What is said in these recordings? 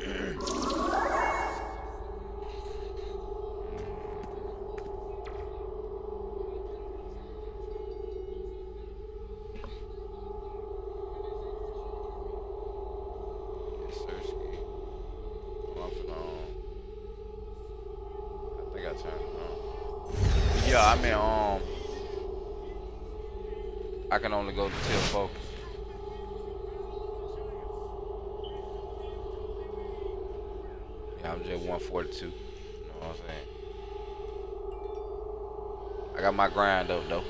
Yeah, I mean, I can only go to tier focus. Yeah, I'm just 142. You know what I'm saying? I got my grind up though.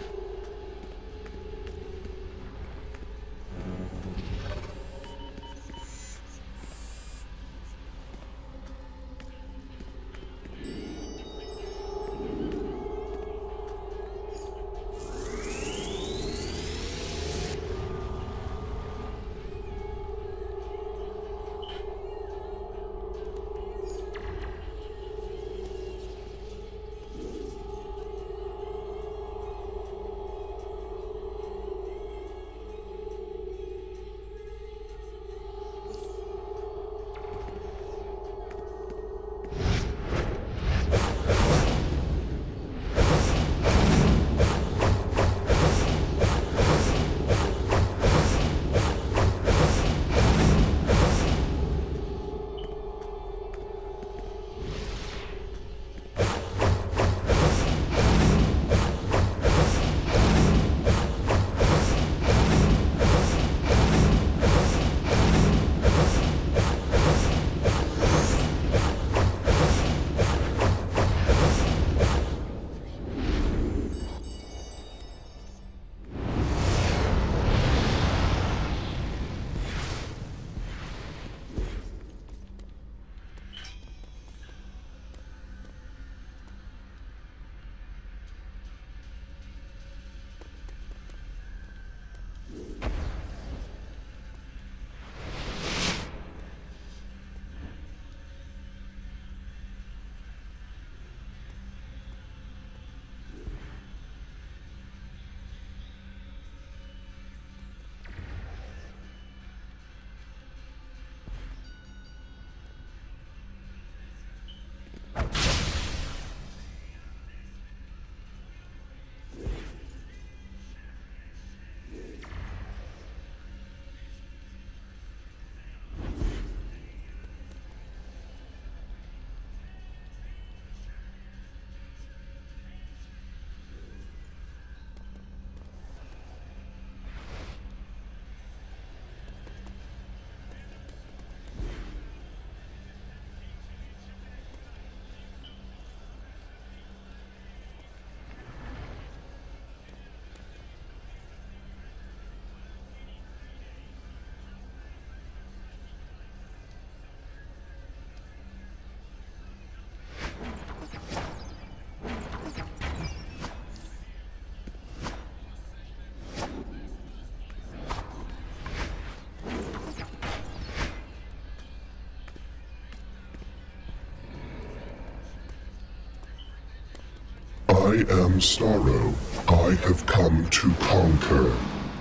I am Starro. I have come to conquer.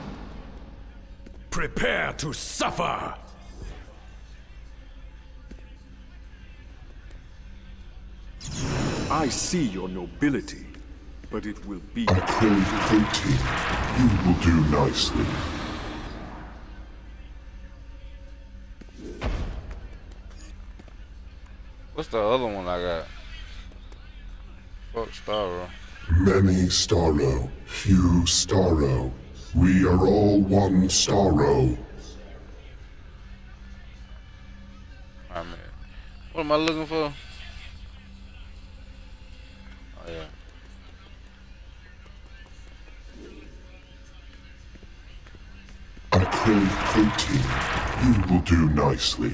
Prepare to suffer! I see your nobility, but it will be... I killed Cody. You will do nicely. What's the other one I got? Fuck Starro. Many Starro, few Starro. We are all one Starro. I mean, what am I looking for? Oh yeah. I killed Cody. You will do nicely.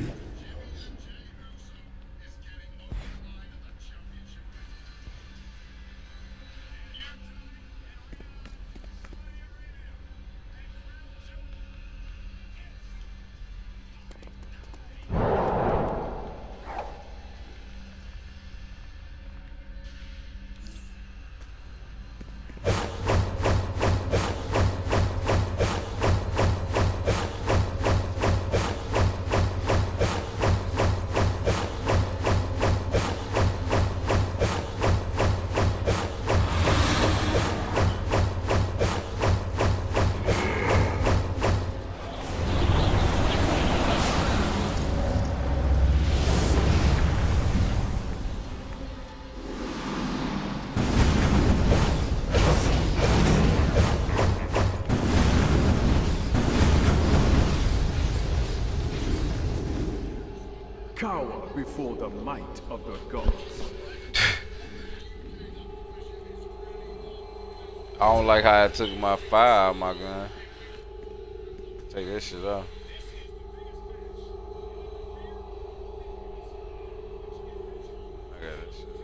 cower before the might of the gods. I don't like how I took my fire out of my gun. Take that shit off. I got that shit.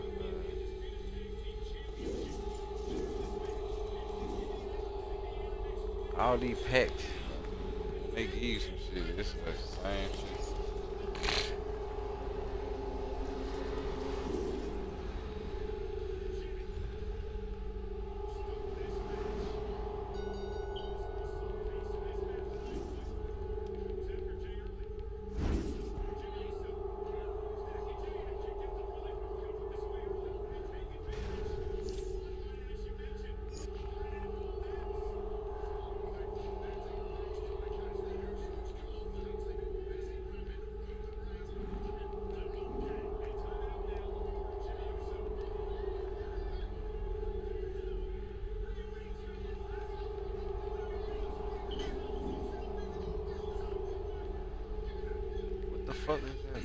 All these packs, they give you some shit. This is the same shit. What the fuck is that?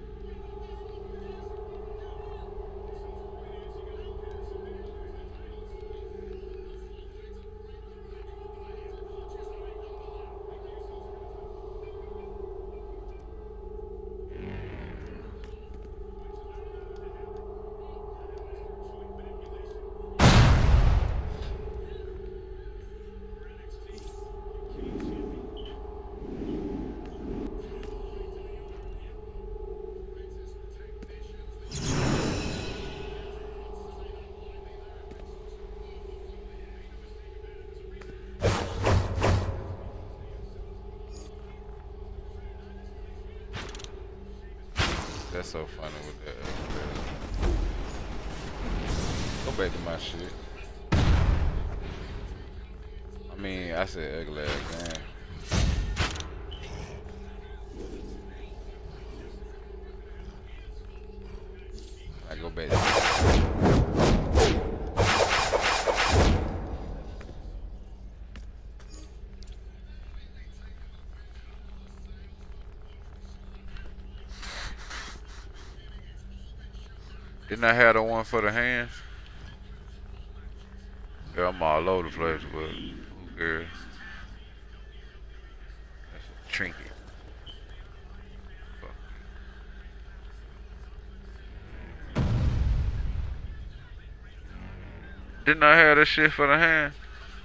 That's so funny with that. Go back to my shit. I mean, I said ugly ass, damn. I go back to Didn't I have the one for the hands? Yeah, I'm all over the place, but who cares? That's a trinket. Fuck. Didn't I have that shit for the hand?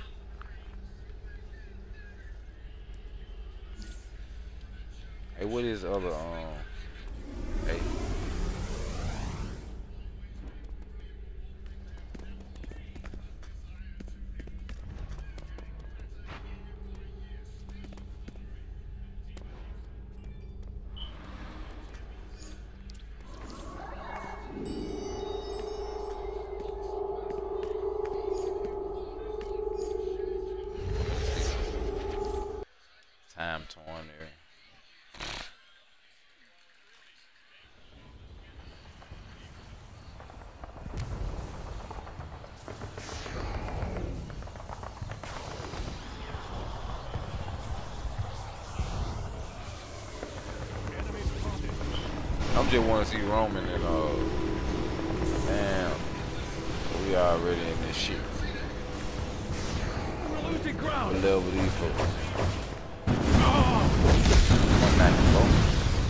Hey, what is the other hey. Time torn there. I'm just want to see Roman and damn, we already in this shit. We're losing ground. Level these folks. One night, folks.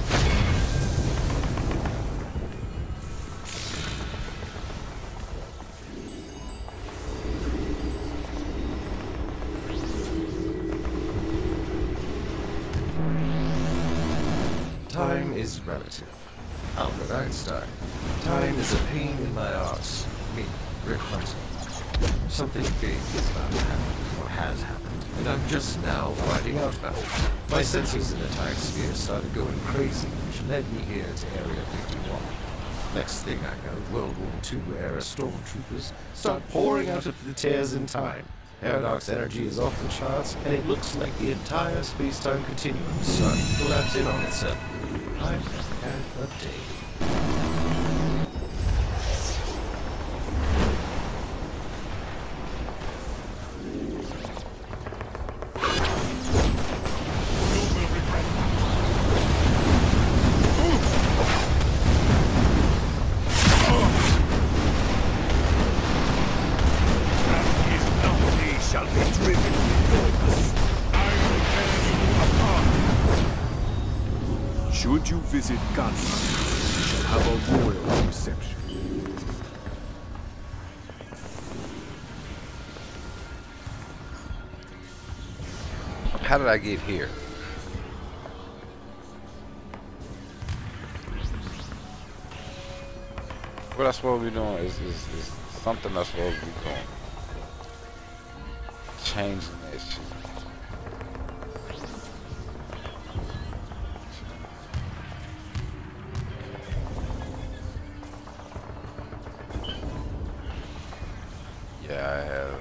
Time is relative. Albert Einstein. Time is a pain in my arse. Me, Rick Hudson. Something big is about to happen, or has happened, and I'm just now finding out about it. My sensors in the time sphere started going crazy, which led me here to Area 51. Next thing I know, World War II era stormtroopers start pouring out of the tears in time. Paradox energy is off the charts, and it looks like the entire space-time continuum is starting to collapse in on itself. I've had a day. Should you visit Ghana, you shall have a royal reception. How did I get here? What I supposed to be doing is something I'm supposed to be doing. Changing that shit. Yeah, I have.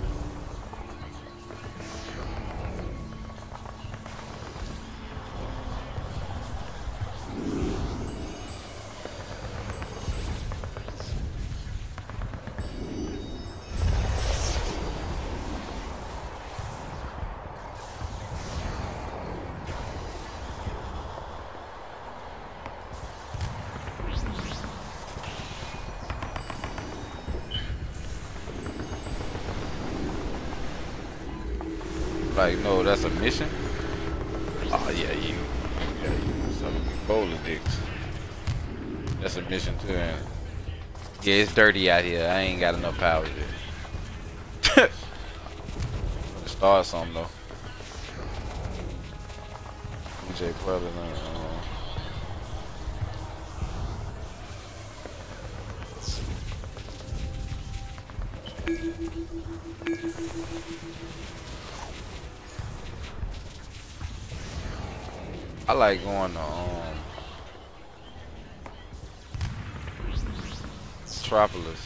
Like, no, that's a mission? Oh, yeah, you. Yeah, you. Some bowler dicks. That's a mission, too, and yeah, it's dirty out here. I ain't got enough power yet. Start something, though. DJ Predator. I like going to Metropolis,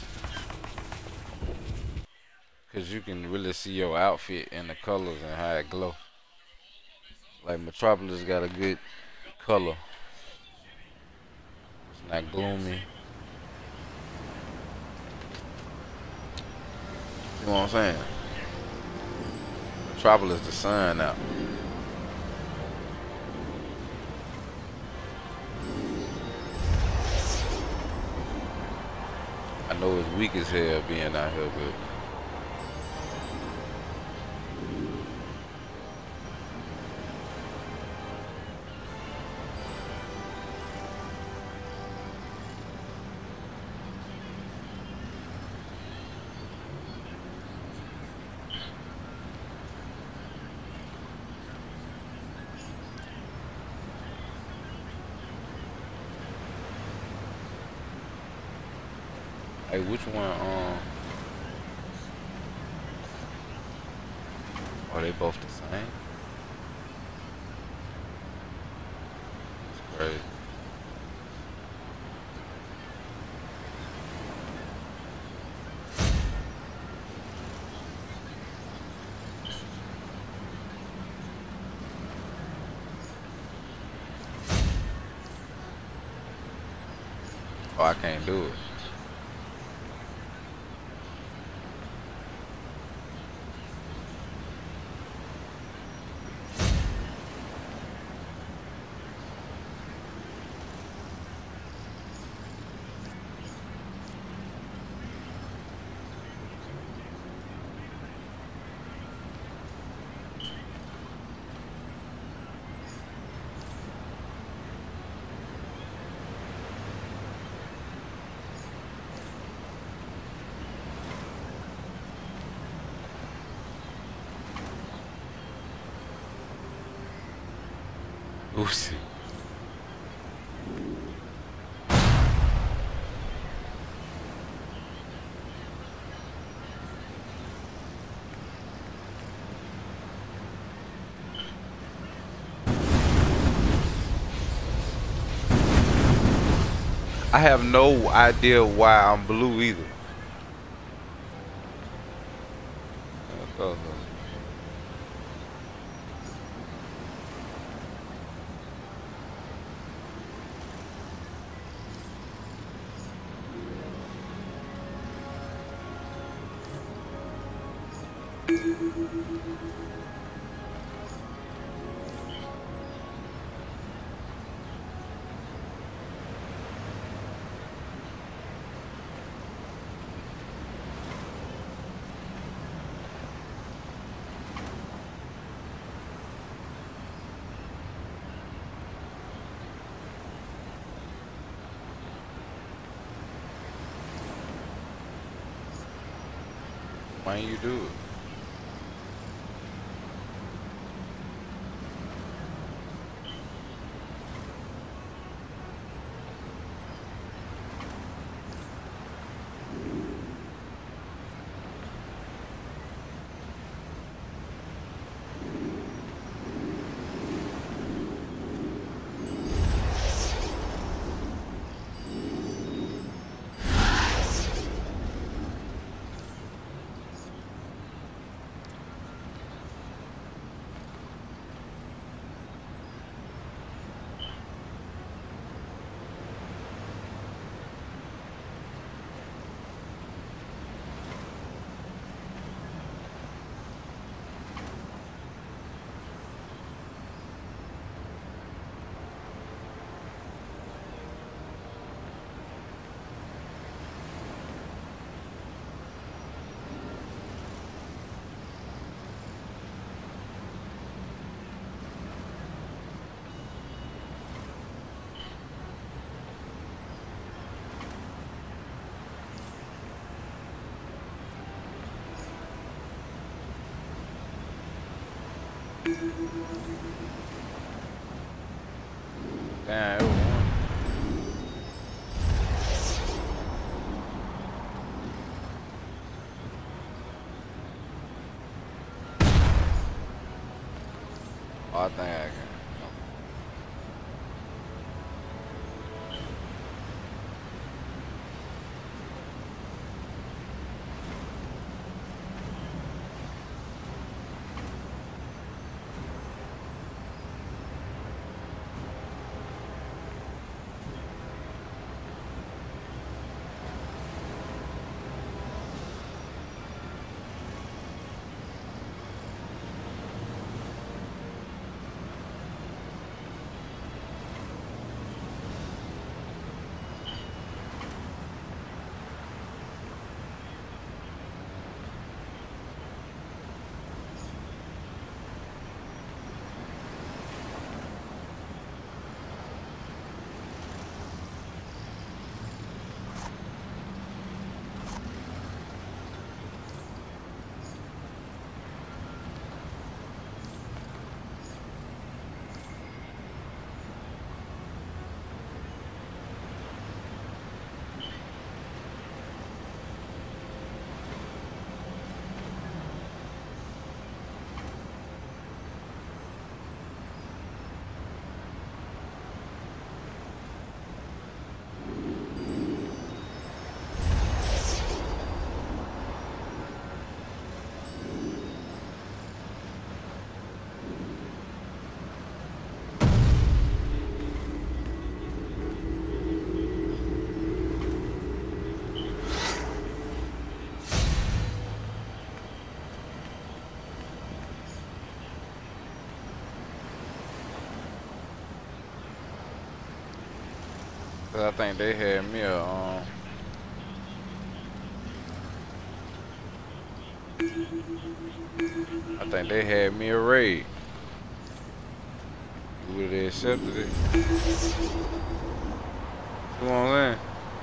cause you can really see your outfit and the colors and how it glow. Like Metropolis got a good color. It's not gloomy. You know what I'm saying? Metropolis, the sun out. I know it's weak as hell being out here, but hey, which one, are they both the same? That's crazy. Oh, I can't do it. Oopsie. I have no idea why I'm blue either. Why ain't you do it? Damn, it was one. Oh, I think I can. I think they had me a I think they had me a raid. Would they accepted it? Come on in.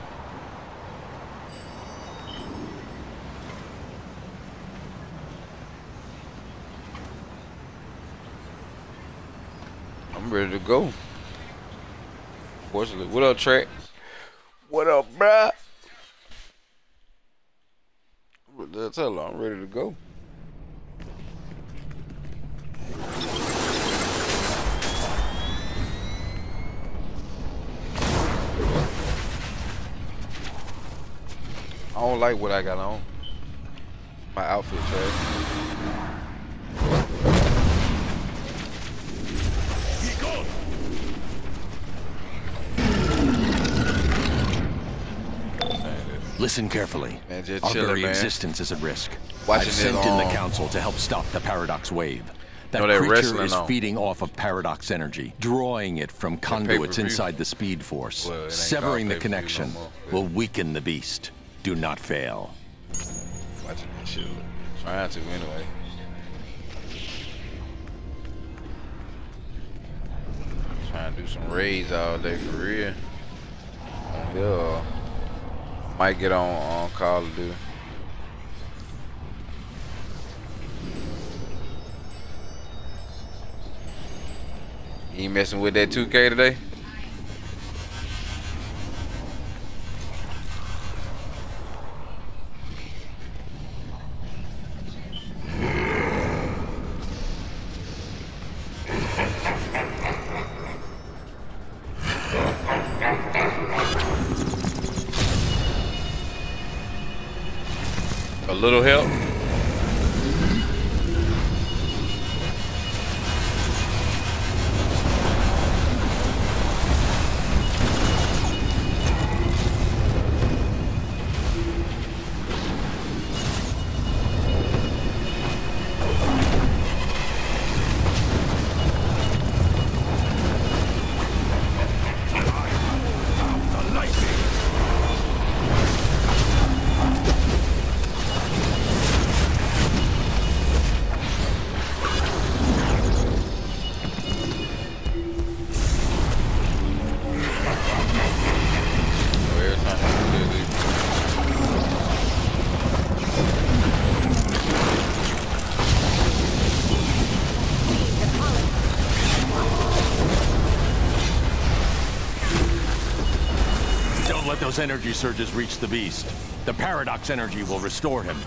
I'm ready to go. Fortunately, what up, Trek? What up, bruh? Tell her I'm ready to go. I don't like what I got on. My outfit trash. Listen carefully. Man, just Our chilling, very man. existence is at risk. Watching I've sent it in the on- council to help stop the Paradox wave. That No, they're creature wrestling is on. feeding off of Paradox energy, drawing it from conduits pay-per-view. inside the Speed Force. Well, it ain't Severing called the pay-per-view connection no more. will weaken the beast. Do not fail. Watching that shit. Trying to anyway. Trying to do some raids all day for real. Yeah. Might get on Call of Duty. You ain't messing with that 2K today? A little help. Those energy surges reach the beast. The paradox energy will restore him.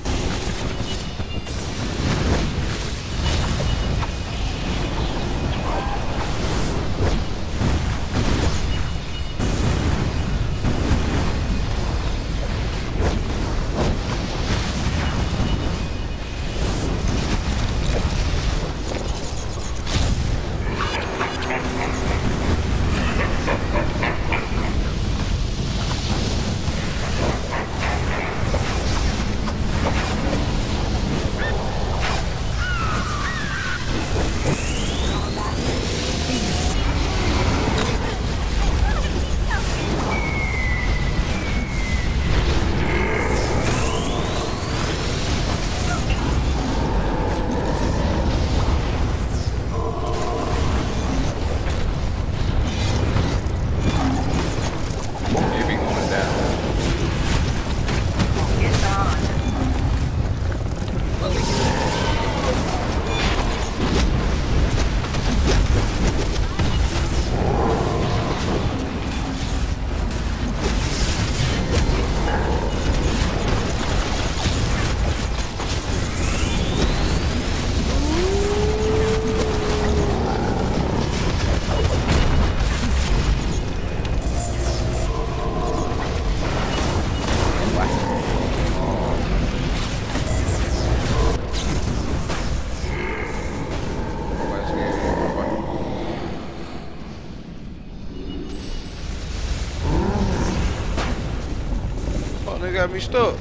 They got me stuck.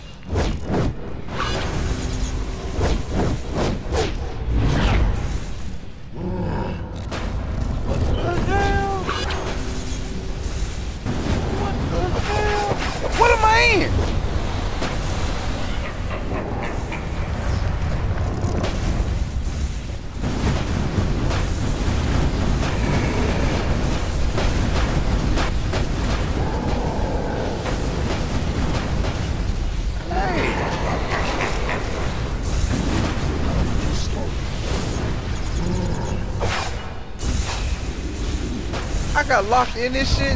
What the hell? What the hell? What am I in? I got locked in this shit.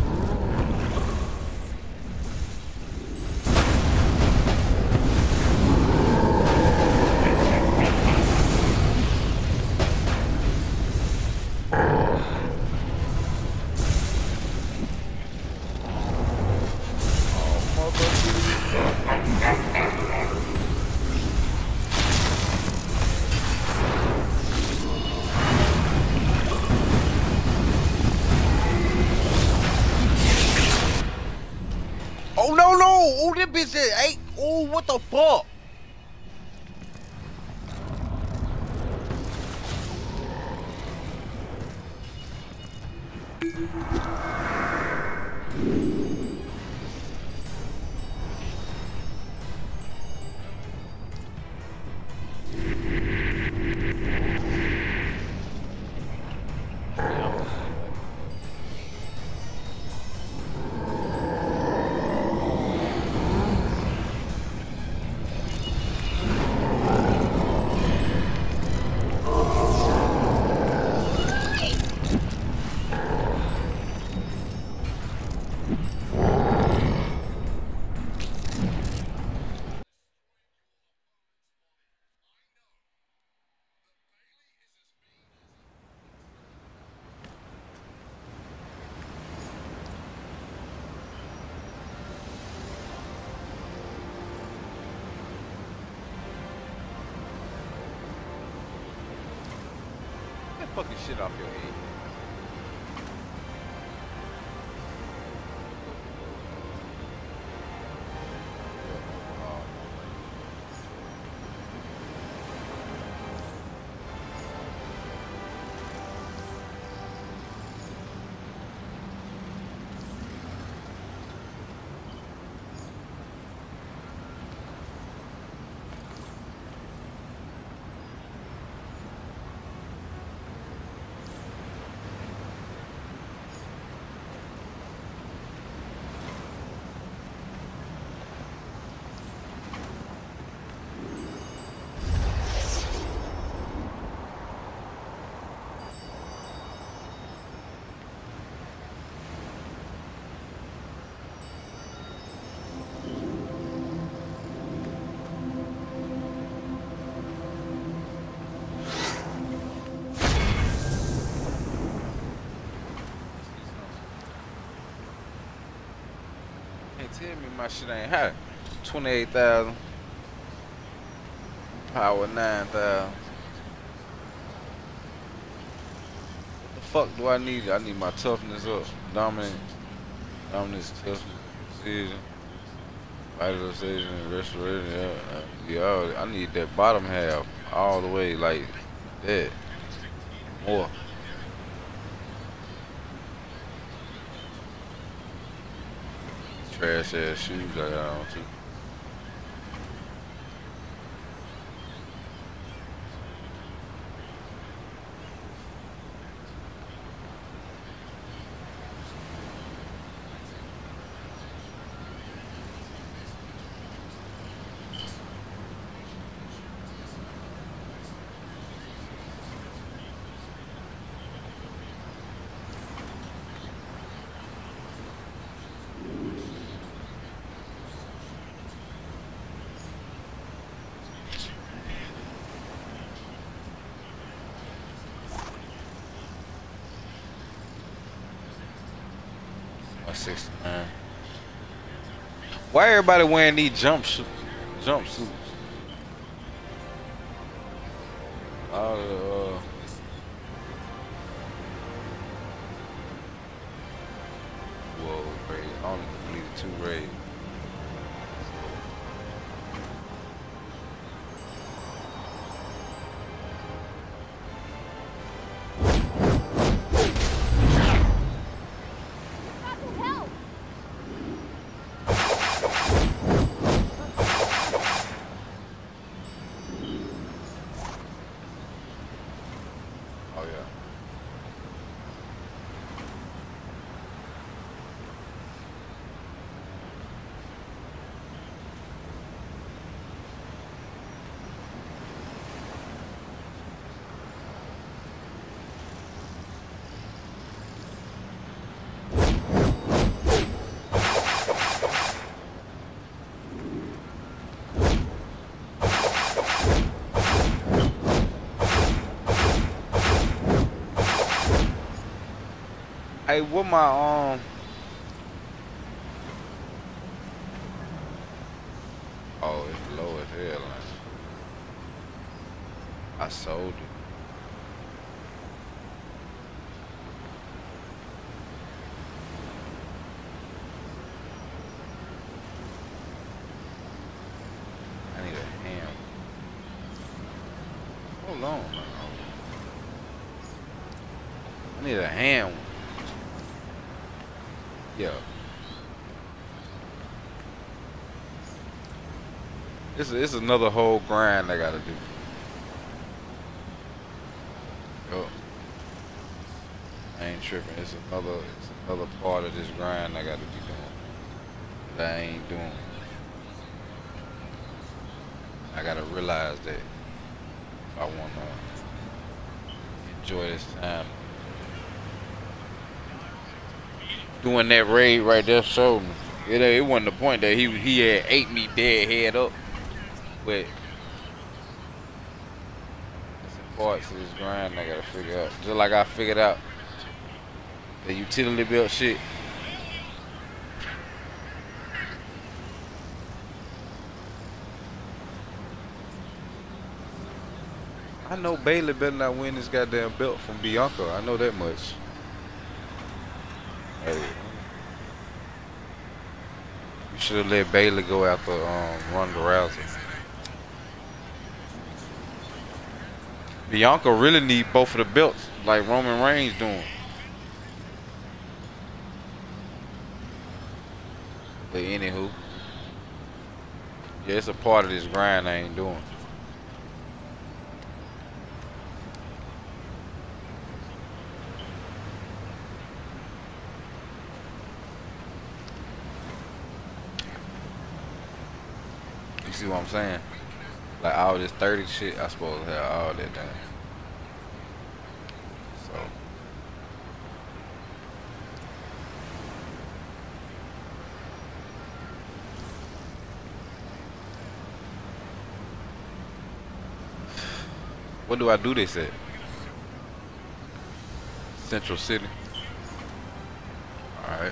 Oh no no! Oh, that bitch is 8. Oh, what the fuck? fucking shit off your head. Tell me my shit ain't hot. 28,000. Power 9,000. What the fuck do I need? I need my toughness up. Dominance, toughness, precision, vitalization, restoration. Yeah, I need that bottom half all the way like that. More. Trash ass shoes I got on too. My 69. Why everybody wearing these jumpsuits? All the whoa, raid. I only completed 2 raids. Hey, what my oh, it's low as hell. I sold it. I need a ham. Hold on, man. I need a ham. Yeah. It's another whole grind I gotta do. Oh. I ain't tripping. It's another part of this grind I gotta be doing that I ain't doing. I gotta realize that if I wanna enjoy this time. Doing that raid right there showed me. It wasn't the point that he had ate me dead head up. But some parts of this grind I gotta figure out. Just like I figured out the utility belt shit. I know Bailey better not win this goddamn belt from Bianca. I know that much. Hey, you should have let Bailey go after Ronda Rousey. Bianca really need both of the belts, like Roman Reigns doing. But anywho, yeah, it's a part of this grind I ain't doing. You see what I'm saying? Like all this 30 shit, I supposed to have all that done. So what do I do this at? Central City. Alright.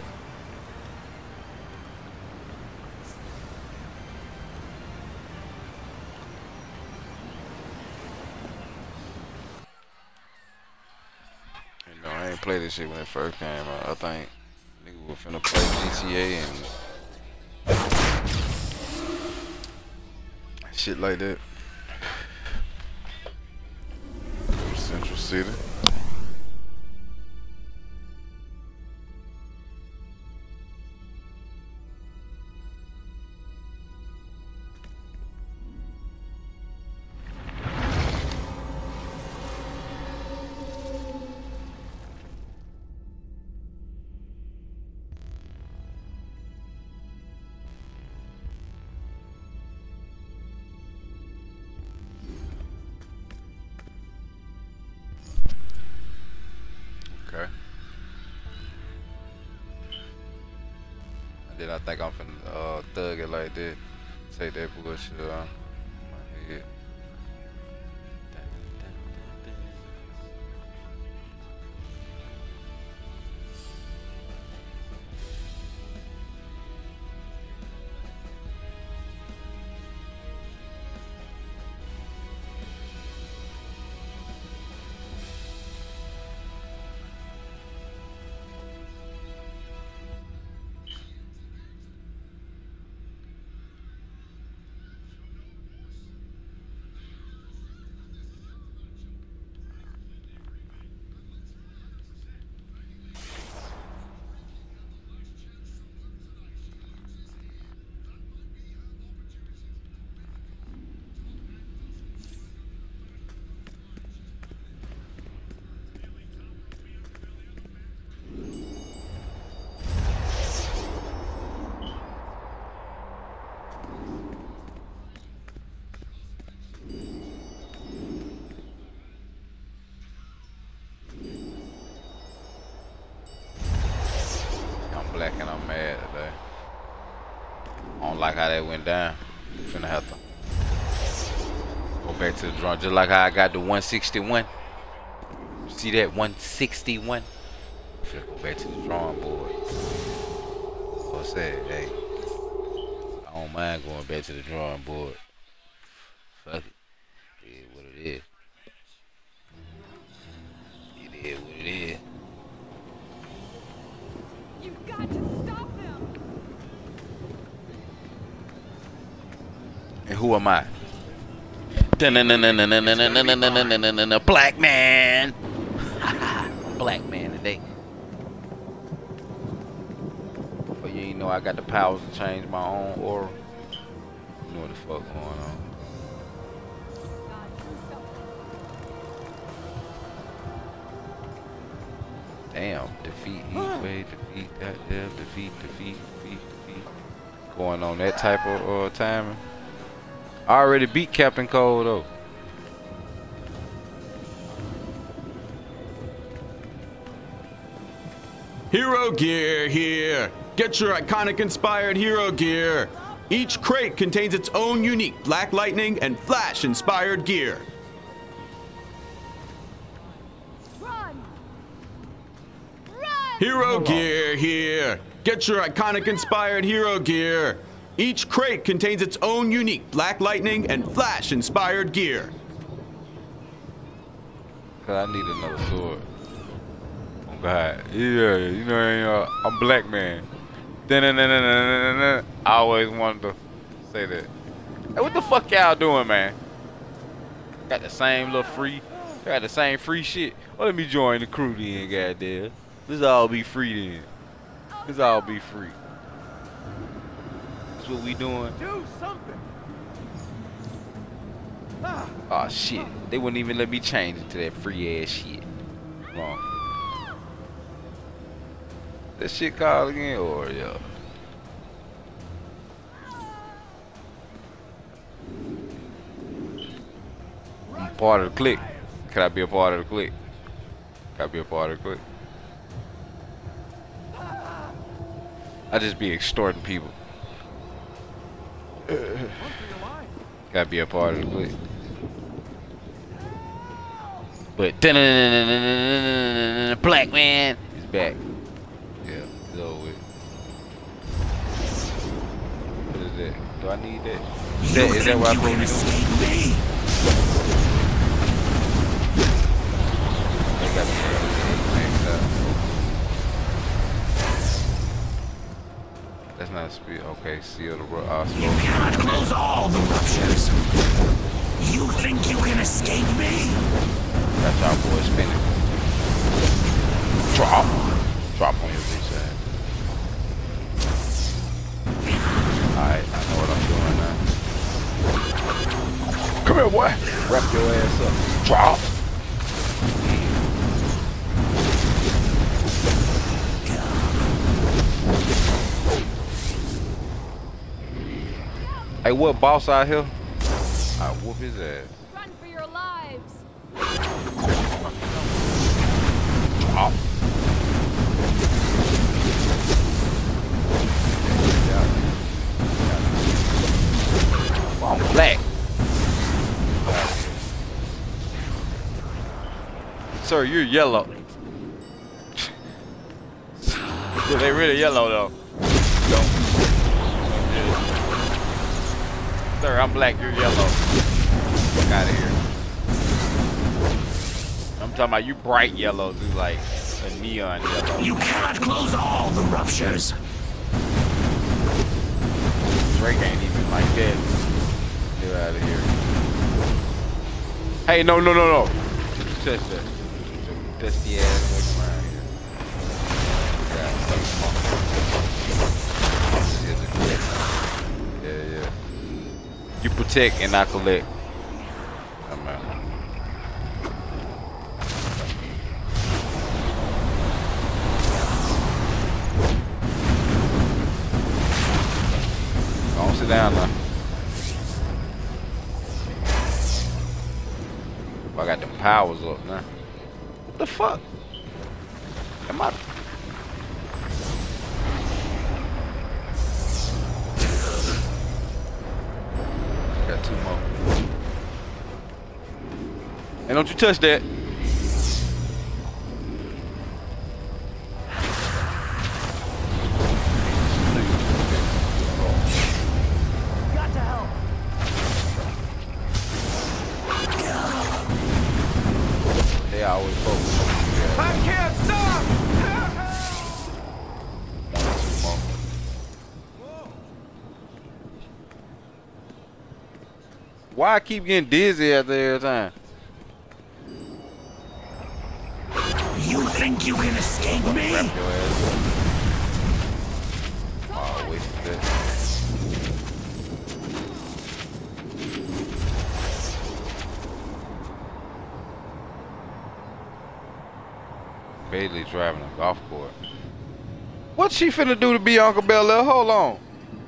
I ain't play this shit when it first came out. I think nigga was finna play GTA and shit like that. Central City. Then I think I'm finna thug it like that. Take that bullshit on my head. Black and I'm mad today. I don't like how that went down. I'm finna have to go back to the drawing, just like how I got the 161. See that 161? I'm finna go back to the drawing board. So I said, hey, I don't mind going back to the drawing board. Fuck it. It is what it is. It is what it is. You've got to stop them! And who am I? Black man! Black man today. But you ain't know I got the powers to change my own aura. You know what the fuck going on. Damn, defeat Heatwave, defeat goddamn, defeat. Going on that type of timing. I already beat Captain Cole though. Hero gear here. Get your iconic inspired hero gear. Each crate contains its own unique Black Lightning and Flash inspired gear. Run! Hero gear here. Get your iconic inspired hero gear. Each crate contains its own unique Black Lightning and Flash inspired gear. Cause I need another sword. Oh God. Yeah, you know, I'm black man. I always wanted to say that. Hey, what the fuck y'all doing, man? Got the same little free. Got the same free shit. Well, let me join the crew then, goddamn. This all be free then. This all be free. That's what we doing. Do something. Oh shit. They wouldn't even let me change it to that free ass shit. Come on. That shit called again? Or yeah. I'm part of the clique. Can I be a part of the clique? Can I be a part of the clique? I just be extorting people. Gotta be a part of the clique. But black man is back. Yeah, it's over with. What is that? Do I need that? Is that what I'm supposed to be doing? I got the next up. That's not speed. Okay, seal the road. You cannot close all the ruptures. You think you can escape me? That's our boy spinning. Drop. Drop on your bitch ass. Alright, I know what I'm doing now. Come here, boy. Wrap your ass up. Drop. Hey, what boss out here? I whoop his ass. Run for your lives. Drop. I'm black. Sir, you're yellow. Yeah, they really yellow though. Don't. Sir, I'm black, you're yellow. Fuck out of here. I'm talking about you bright yellow, dude, like a neon yellow. You cannot close all the ruptures. Drake ain't even like that. Get out of here. Hey, no. Touch that. Dusty ass away from around here. Yeah. You protect and I collect. I'm out. Don't sit down now. I got the powers up now. What the fuck? Am I? Got two more. And don't you touch that. Got to help. They always focus. I can't stop. Why I keep getting dizzy after every time? You think you can escape me? Wrap your ass up. Oh, wasted that. Bailey driving a golf cart. What's she finna do to be Uncle Bella? Hold on.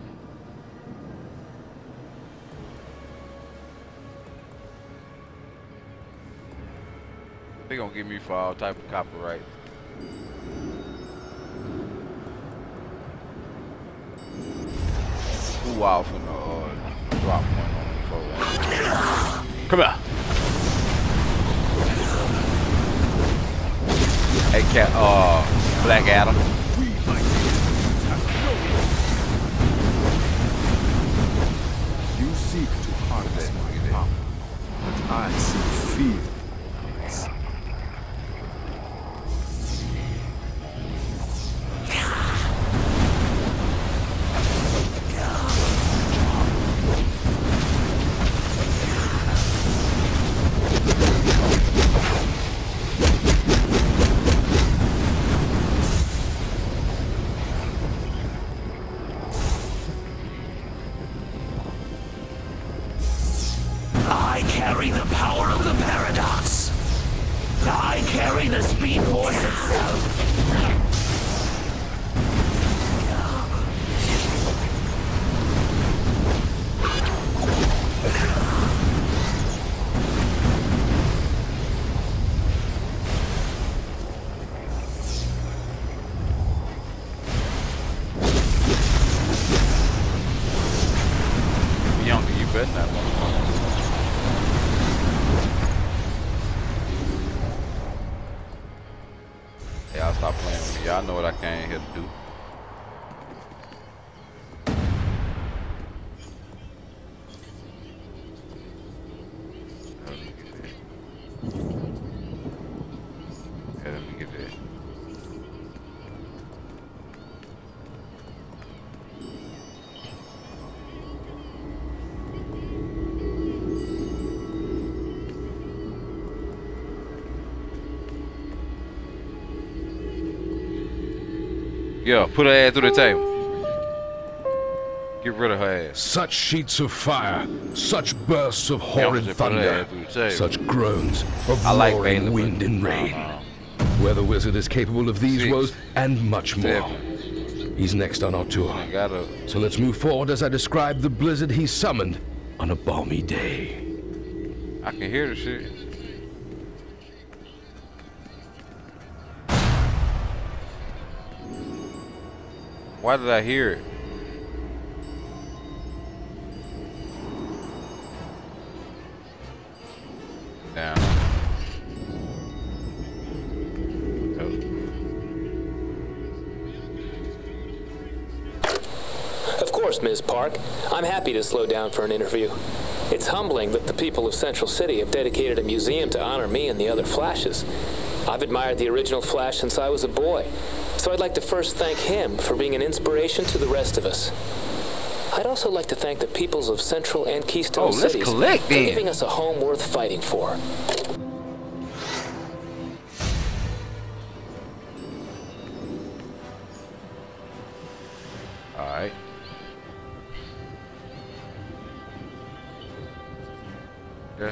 They gonna get me for all type of copyright. Who off in the drop one on me for that? Come here. Hey, cat, Black Adam. You seek to harness my power, but I see fear. Y'all stop playing with me. Y'all know what I came here to do. Okay, let me get that. Yeah, put her ass through the table. Get rid of her ass. Such sheets of fire, such bursts of Yeah, horrid just put her thunder, ass through the table. such groans of I like roaring Bailey, wind but- and rain. Where the wizard is capable of these 6, woes and much more. 7. He's next on our tour. I gotta. So let's move forward as I describe the blizzard he summoned on a balmy day. I can hear the shit. Why did I hear it? Down. Of course, Ms. Park. I'm happy to slow down for an interview. It's humbling that the people of Central City have dedicated a museum to honor me and the other Flashes. I've admired the original Flash since I was a boy, so I'd like to first thank him for being an inspiration to the rest of us. I'd also like to thank the peoples of Central and Keystone let's cities collect for then. giving us a home worth fighting for. Alright. Yes,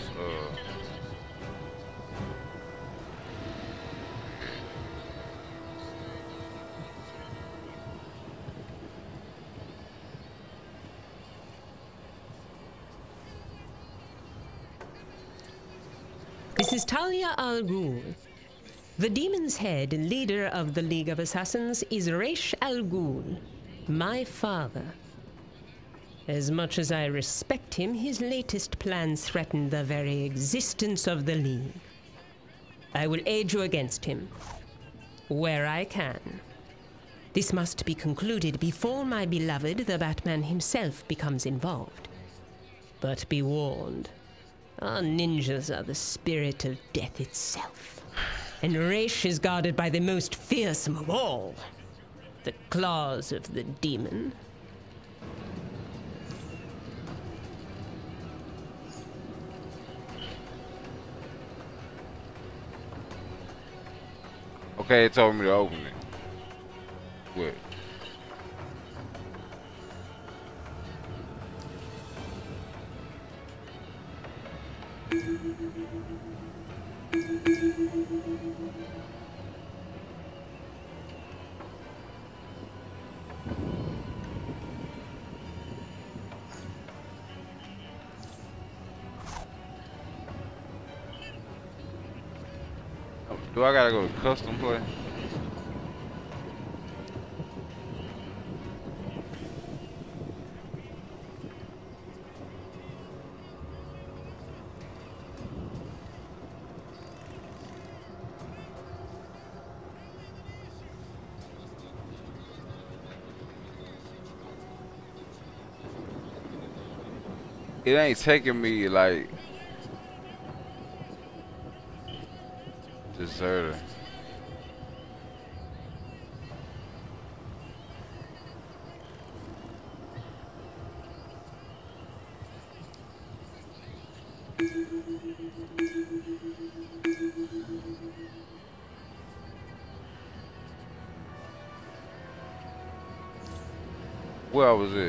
This is Talia al Ghul. The Demon's Head, leader of the League of Assassins, is Ra's al Ghul, my father. As much as I respect him, his latest plans threaten the very existence of the League. I will aid you against him, where I can. This must be concluded before my beloved, the Batman himself, becomes involved. But be warned, our ninjas are the spirit of death itself. And Ra's is guarded by the most fearsome of all, the claws of the demon. okay, it told me to open it. What? Do I gotta go to custom play? It ain't taking me like deserter. Where was it?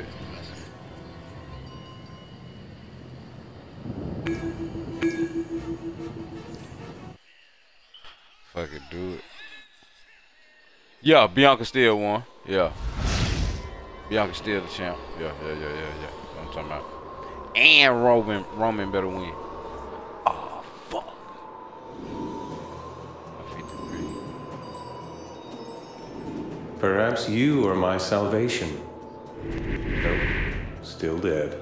Fuck it, do it. Yeah, Bianca still won. Yeah. Bianca still the champ. Yeah. That's what I'm talking about. And Roman better win. Oh, fuck. 53. Perhaps you are my salvation. Nope, still dead.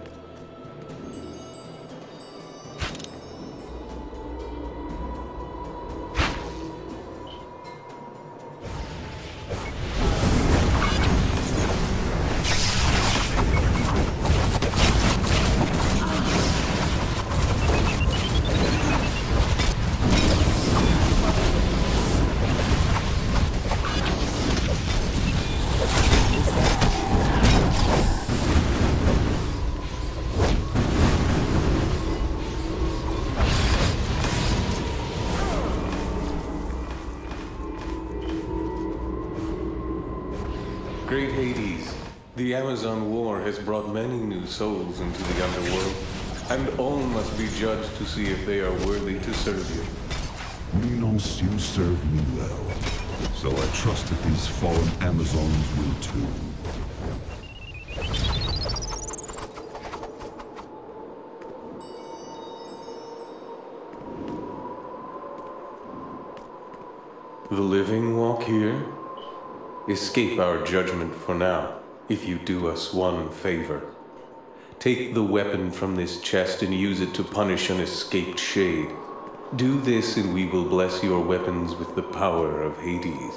Great Hades, the Amazon War has brought many new souls into the underworld, and all must be judged to see if they are worthy to serve you. Minos, you serve me well, so I trust that these fallen Amazons will too. The living walk here? Escape our judgment for now, if you do us one favor. Take the weapon from this chest and use it to punish an escaped shade. Do this and we will bless your weapons with the power of Hades.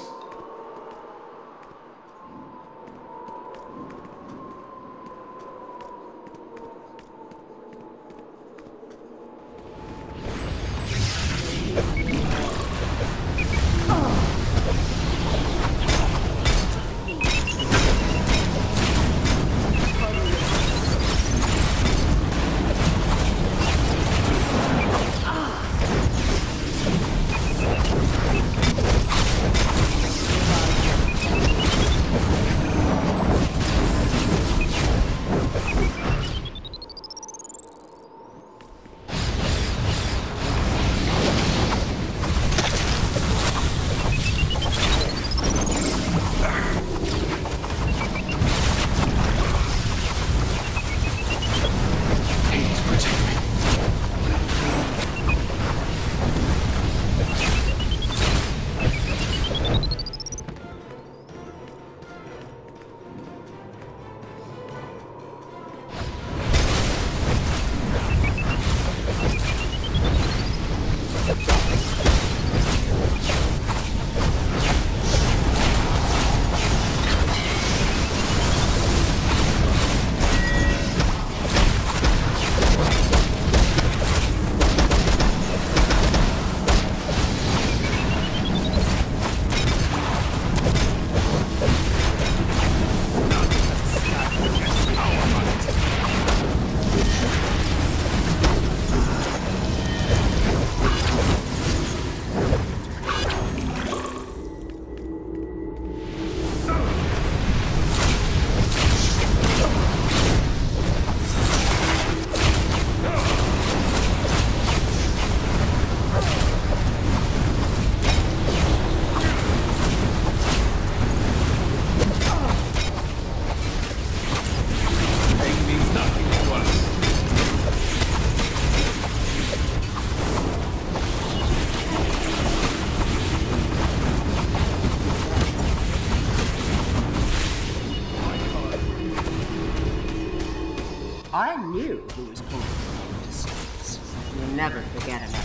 I knew who was pulling me into circles. You'll never forget an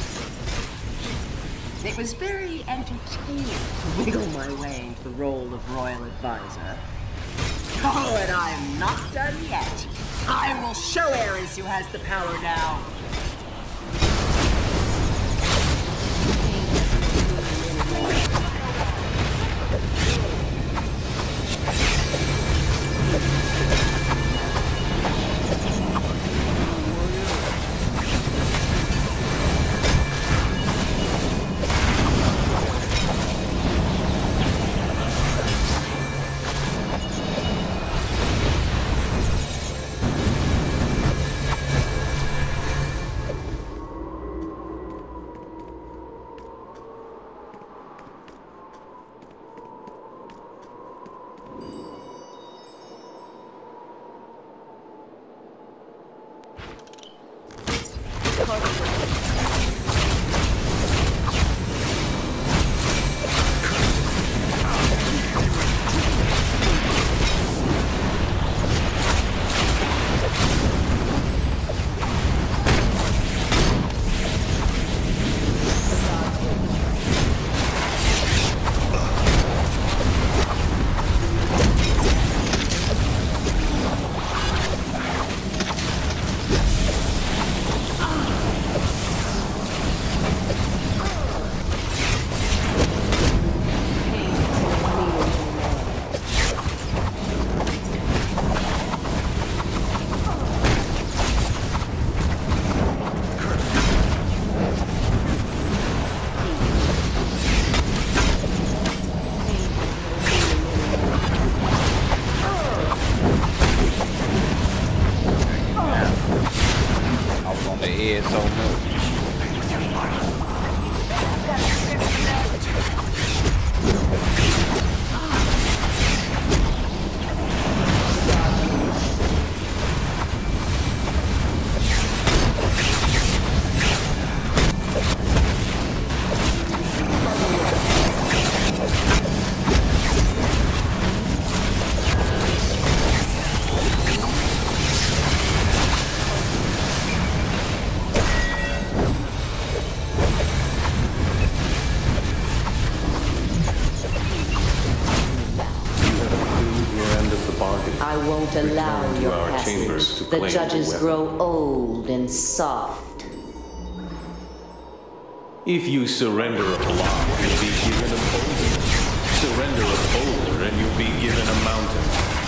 episode. It was very entertaining to wiggle my way into the role of royal advisor. Oh, and I'm not done yet. I will show Ares who has the power now. head so much. I won't allow your passage. The judges grow old and soft. If you surrender a block, you'll be given a boulder. Surrender a boulder and you'll be given a mountain.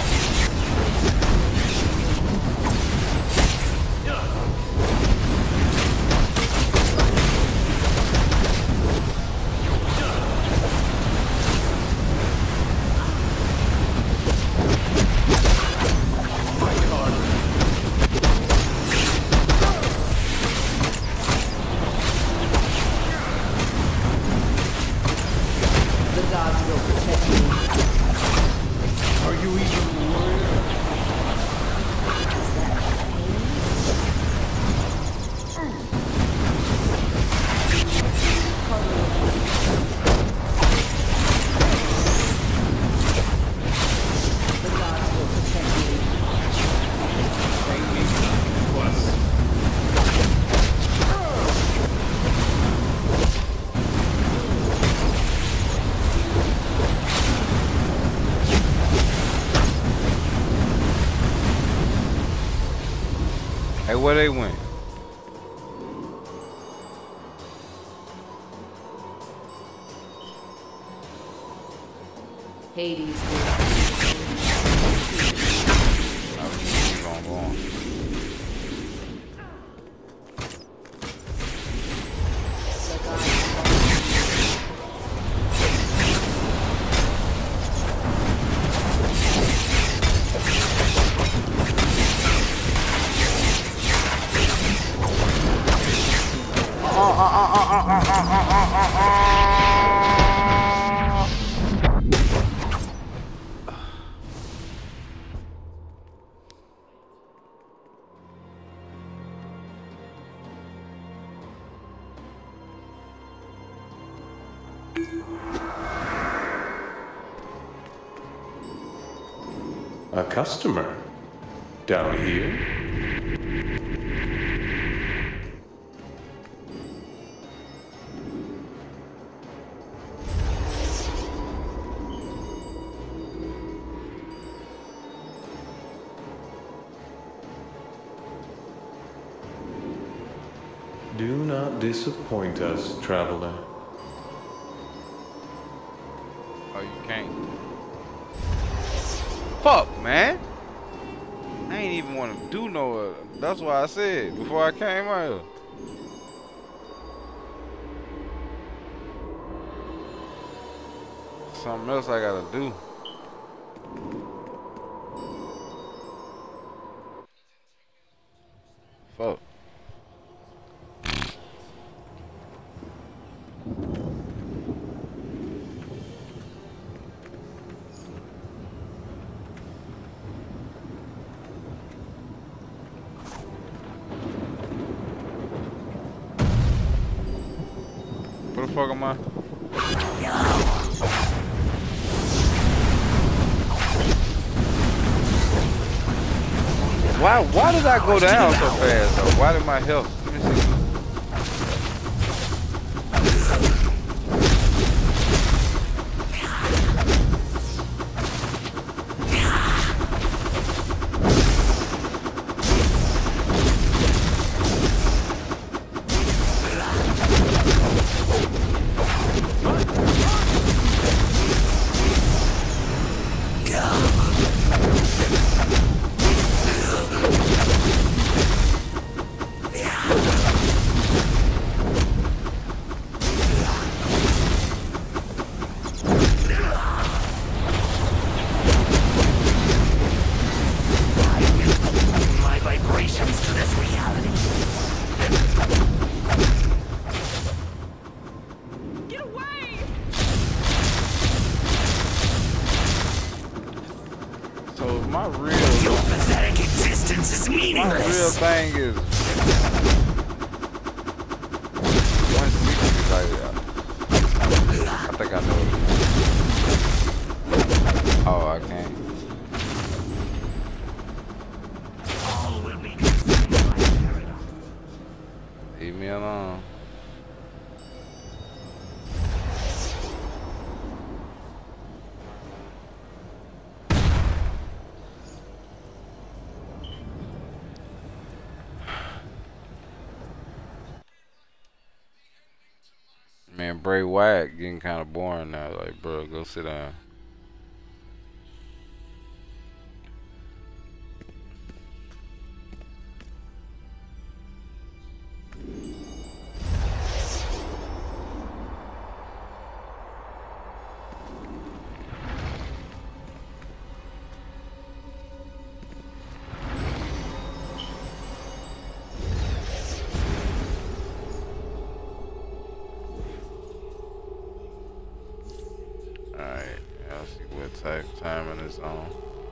Hey, where they went? Hades. A customer down here. Do not disappoint us, traveler. Oh, you can't. Fuck, man. I ain't even want to do no. That's why I said before I came out here. Something else I gotta do. Fuck. Where the fuck am I? Why did I go down so fast though? Why did my health? Let me see. my real. Your pathetic existence is meaningless. My real thing is 160. Like, I think I know it. Oh, I can't. Leave me alone. Man, Bray Wyatt getting kind of boring now. Like, bro, go sit down. Timing is on.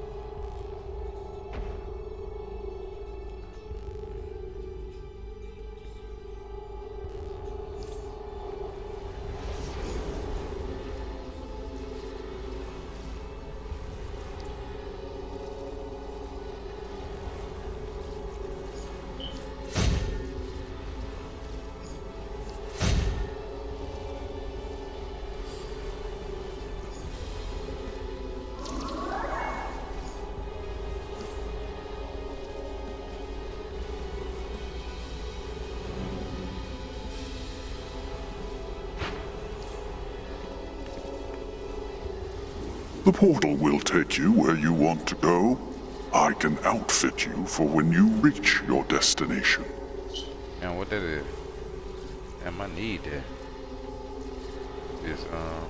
The portal will take you where you want to go. I can outfit you for when you reach your destination. Man, what that is? Damn, I need that. This,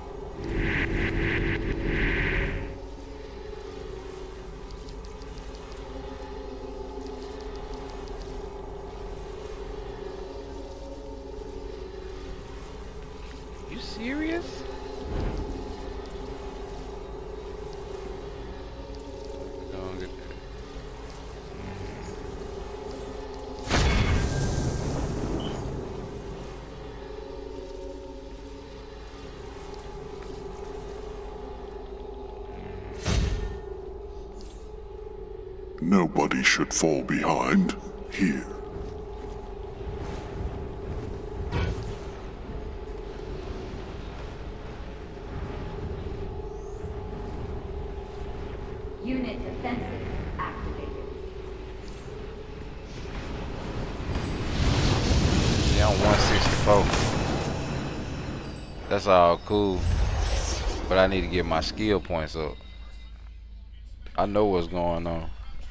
You serious? Nobody should fall behind here. Unit defenses activated. Yeah, I'm 164. That's all cool. But I need to get my skill points up. I know what's going on.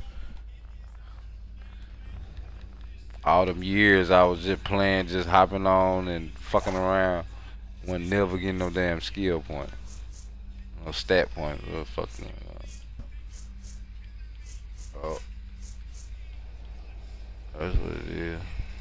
All them years I was just playing, just hopping on and fucking around, when never getting no damn skill point, no stat point, or fucking. Oh, that's what it is.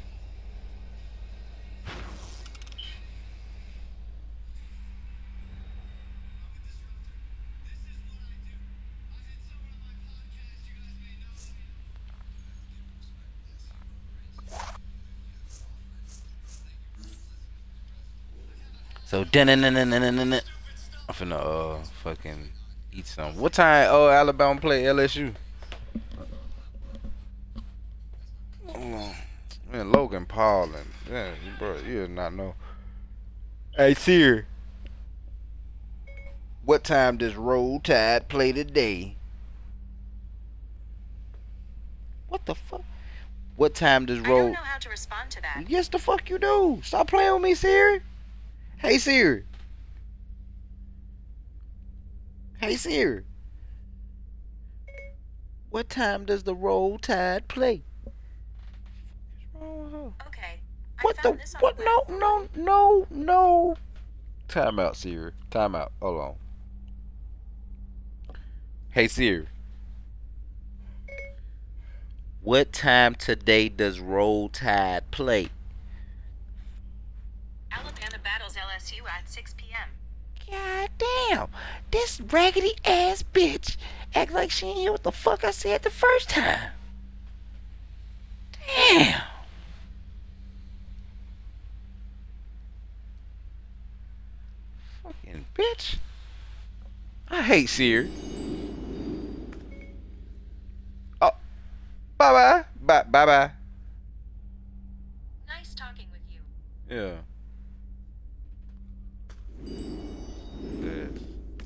So I'm finna fucking eat some. What time Alabama play LSU? Man, Logan Paul and yeah, bro, you did not know. Hey Siri, what time does Roll Tide play today? What the fuck? What time does Roll? I don't know how to respond to that. Yes, the fuck you do. Stop playing with me, Siri. Hey Siri. Hey Siri. What time does the Roll Tide play? Okay. What the what? No. Time out, Siri. Time out. Hold on. Hey Siri. What time today does Roll Tide play? Alabama battles LSU at 6 p.m. God damn, this raggedy ass bitch Act like she ain't hear what the fuck I said the first time. Damn. Fucking bitch. I hate Seer. Oh. Bye-bye. Bye-bye. Nice talking with you. Yeah. Yes.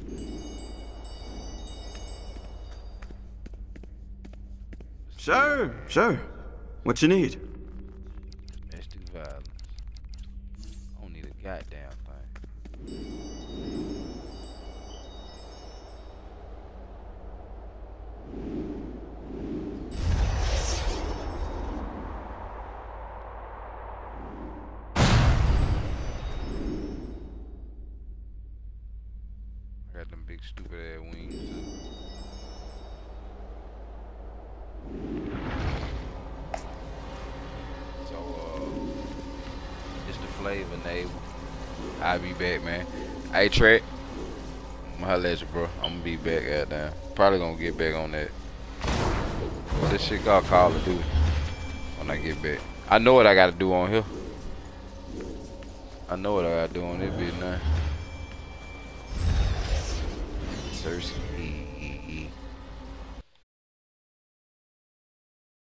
Sure. What you need? Domestic violence. I don't need a goddamn thing. I got them big stupid ass wings too. It's the flavor, Nate. I'll be back, man. Hey, Trek. I'm gonna holla at you, bro. I'm gonna be back at that. Probably gonna get back on that. This shit called Call of Duty. When I get back. I know what I gotta do on here. I know what I gotta do on this bitch now. Cersei.